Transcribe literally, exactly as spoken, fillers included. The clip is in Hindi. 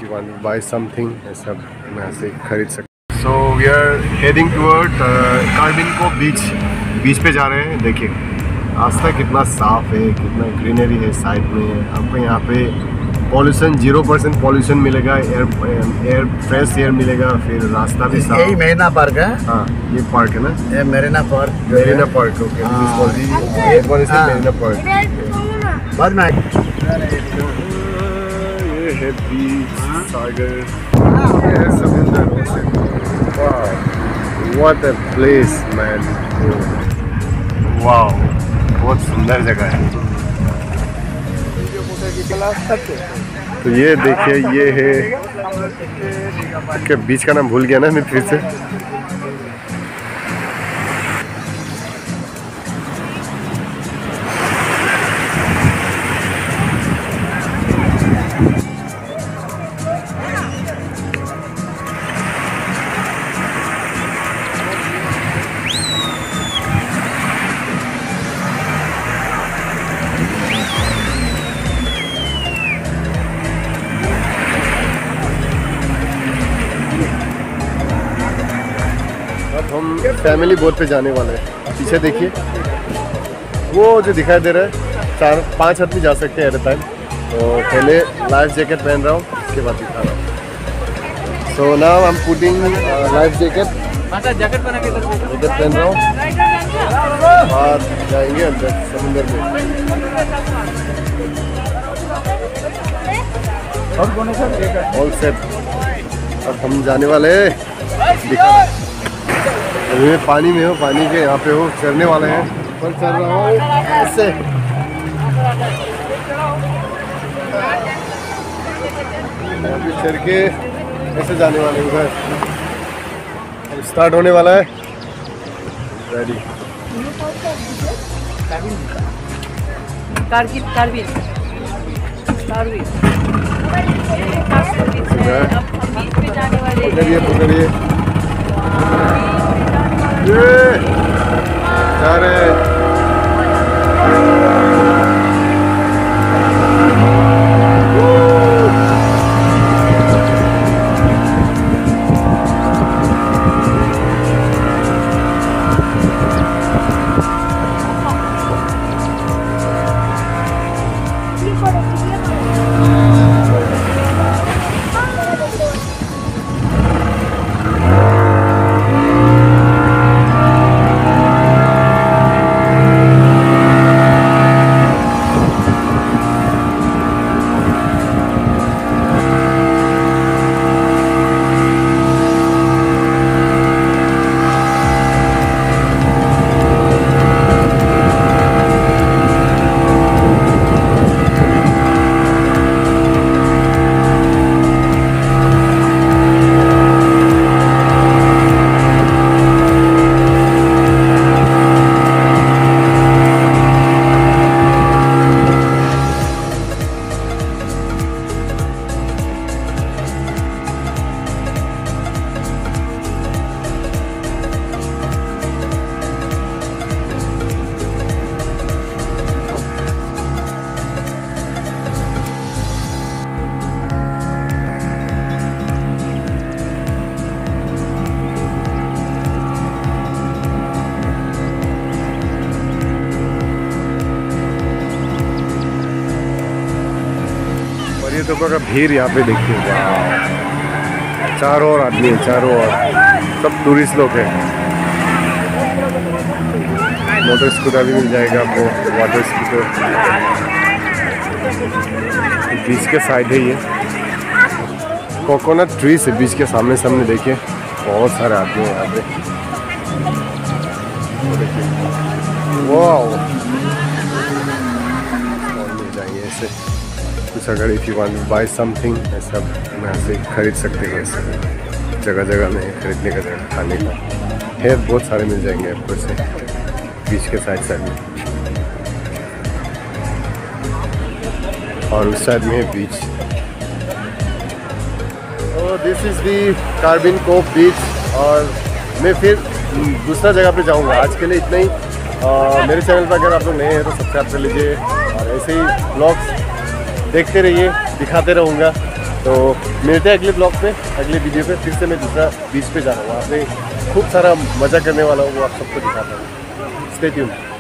you want to buy something, ऐसा यहाँ से खरीद सकते। So we are heading toward कार्बिन को बीच बीच पे जा रहे हैं। देखिए रास्ता कितना साफ है, कितना ग्रीनरी है साइड में। आपको यहाँ पे पॉल्यूशन जीरो परसेंट पॉल्यूशन मिलेगा, एयर एयर फ्रेश एयर मिलेगा, फिर रास्ता भी साफ। यही मेरीना पार्क है। हाँ ये पार्क है ना, ये Marina park. Marina park okay, Marina park. बाद में ये है बीच, सागर, ये है समुंदर। वाह व्हाट अ प्लेस मैन, वाह बहुत सुंदर जगह है। तो ये देखिए ये है, क्या बीच का नाम भूल गया ना मैं फिर से। हम फैमिली बोट पे जाने वाले हैं। पीछे देखिए वो जो दिखाई दे रहा है, चार पांच आदमी जा सकते हैं एट अ टाइम। तो पहले लाइफ जैकेट पहन रहा हूँ, उसके बाद दिखा रहा हूँ। So now I am putting life jacket, jacket पहना के इधर पहन रहा हूँ और जाएंगे अंदर समुंदर में। ऑल सेट, अब हम जाने वाले हैं। दिखा मैं पानी में हो, पानी के यहाँ पे हो, चढ़ने वाले हैं। ऊपर चढ़ रहा हूँ ऐसे, अभी चढ़ के ऐसे जाने वाले उधर। अब स्टार्ट होने वाला है। रेडी। कारगिल कारगिल कारगिल पकड़िए पकड़िए, ये जा रहे हैं। पर्यटकों का भीड़ यहाँ पे देखिए, चारों ओर आदमी है, चारों ओर सब टूरिस्ट लोग हैं। मोटर स्कूटर भी मिल जाएगा आपको, वाटर स्कूटर। बीच के साइड है ये, कोकोनट ट्रीज है बीच के सामने सामने। देखिए बहुत सारे आदमी हैं यहाँ पे। वाह मिल जाएंगे ऐसे कुछ, अगर if you want to buy something, ऐसा यहाँ से खरीद सकते हैं। ऐसे जगह जगह में खरीदने का जगह, खाने का है बहुत सारे मिल जाएंगे आपको ऐसे बीच के साइड साइड में। और उस साइड में है बीच। तो this is the Carbyn cove beach. और मैं फिर दूसरा जगह पे जाऊंगा, आज के लिए इतना ही। आ, मेरे चैनल पर अगर आप लोग नए हैं तो सब्सक्राइब कर लीजिए, और ऐसे ही ब्लॉग्स देखते रहिए, दिखाते रहूँगा। तो मिलते हैं अगले ब्लॉग पे, अगले वीडियो पे। फिर से मैं दूसरा बीच पे जा रहा हूँ, वहाँ पे खूब सारा मज़ा करने वाला हूँ, वो आप सबको दिखाता हूँ। Stay tuned.